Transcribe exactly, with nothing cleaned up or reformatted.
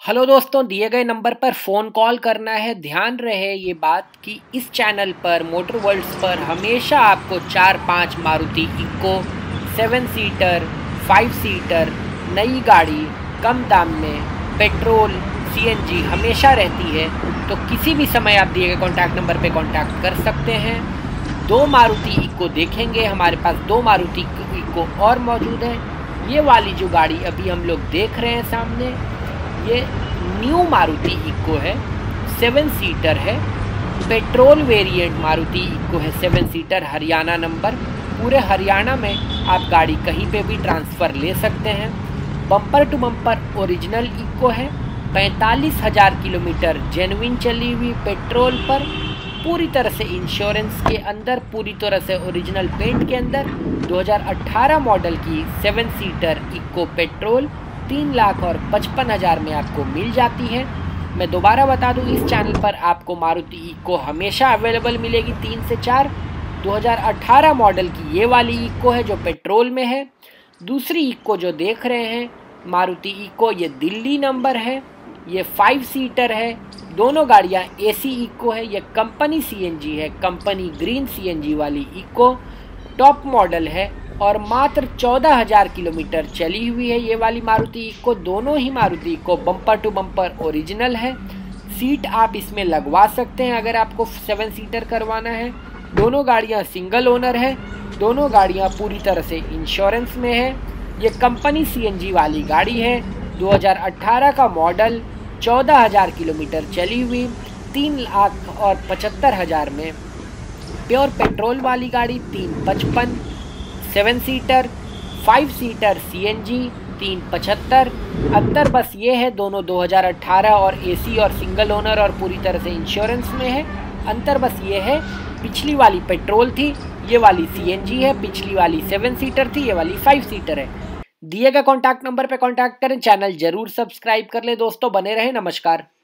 Hello दोस्तों, दिए गए नंबर पर फ़ोन कॉल करना है। ध्यान रहे ये बात कि इस चैनल पर मोटर वर्ल्ड्स पर हमेशा आपको चार पाँच मारुति इक्को, सेवन सीटर, फाइव सीटर, नई गाड़ी कम दाम में, पेट्रोल, सीएनजी हमेशा रहती है। तो किसी भी समय आप दिए गए कॉन्टैक्ट नंबर पे कॉन्टैक्ट कर सकते हैं। दो मारुति इक्को देखेंगे, हमारे पास दो मारुति इक्को और मौजूद है। ये वाली जो गाड़ी अभी हम लोग देख रहे हैं सामने, ये न्यू मारुति इक्को है, सेवन सीटर है, पेट्रोल वेरिएंट मारुति इक्को है, सेवन सीटर, हरियाणा नंबर। पूरे हरियाणा में आप गाड़ी कहीं पे भी ट्रांसफ़र ले सकते हैं। बम्पर टू बम्पर ओरिजिनल इक्को है। पैंतालीस हज़ार किलोमीटर जेन्युइन चली हुई पेट्रोल पर, पूरी तरह से इंश्योरेंस के अंदर, पूरी तरह से ओरिजिनल पेंट के अंदर। दो हज़ार अठारह मॉडल की सेवन सीटर इक्को पेट्रोल तीन लाख और पचपन हज़ार में आपको मिल जाती है। मैं दोबारा बता दूं, इस चैनल पर आपको मारुति इक्को हमेशा अवेलेबल मिलेगी तीन से चार। दो हज़ार अठारह मॉडल की ये वाली इक्को है जो पेट्रोल में है। दूसरी इक्को जो देख रहे हैं मारुति इक्को, ये दिल्ली नंबर है, ये फाइव सीटर है। दोनों गाड़ियां एसी इक्को है। ये कंपनी सीएनजी है, कंपनी ग्रीन सीएनजी वाली इक्को टॉप मॉडल है और मात्र चौदह हज़ार किलोमीटर चली हुई है ये वाली मारुति इक्को। दोनों ही Maruti Eeco bumper to bumper original है। सीट आप इसमें लगवा सकते हैं अगर आपको सेवन सीटर करवाना है। दोनों गाड़ियां सिंगल ओनर है। दोनों गाड़ियां पूरी तरह से इंश्योरेंस में है। ये कंपनी सीएनजी वाली गाड़ी है, दो हज़ार अठारह का मॉडल, चौदह हज़ार किलोमीटर चली हुई, तीन लाख और पचहत्तर हज़ार में। प्योर पेट्रोल वाली गाड़ी तीन पचपन, seven seater, five seater CNG तीन पचहत्तर। अंतर बस ये है, दोनों दो हज़ार अठारह और एसी और सिंगल ओनर और पूरी तरह से इंश्योरेंस में है। अंतर बस ये है, पिछली वाली पेट्रोल थी, ये वाली सीएनजी है। पिछली वाली सेवन सीटर थी, ये वाली फाइव सीटर है। दिए गए कॉन्टैक्ट नंबर पे कॉन्टैक्ट करें। चैनल जरूर सब्सक्राइब कर ले दोस्तों। बने रहें। नमस्कार।